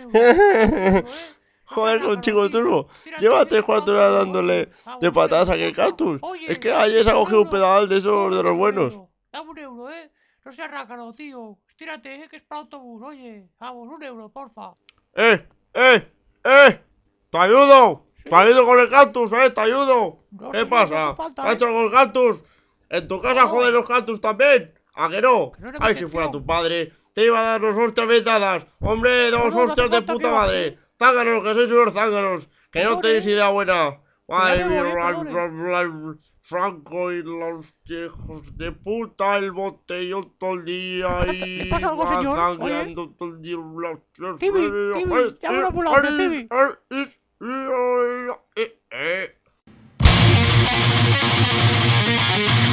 Joder, con Chico turbo. Lleva 3-4 horas dándole de patadas a aquel cactus. Es que ayer se ha cogido un pedal de esos de los buenos. Dame un euro, No seas rácano, tío. Estírate, que es para autobús, oye. Vamos, un euro, porfa. ¡Eh! ¡Te ayudo! ¿Sí? ¡Te ayudo con el cactus, ¡Te ayudo! No, ¿Qué señor, pasa? no hace falta, ¿Qué has hecho con el cactus? ¿En tu casa No. joden los cactus también? ¿A que no? Que no era Ay, mi si fuera intención. tu padre, te iba a dar dos hostias bien dadas. ¡Hombre, dos No hace hostias de falta puta que madre! ¡Zánganos, que sois unos zánganos! ¡Que no tenéis idea buena! ya Madre me voy, mía, Franco y los hijos de puta, el botellón todo el día ¿Le y pasa algo, señor? zangueando todo el día. Timmy, llama una ambulancia, Timmy. Eh.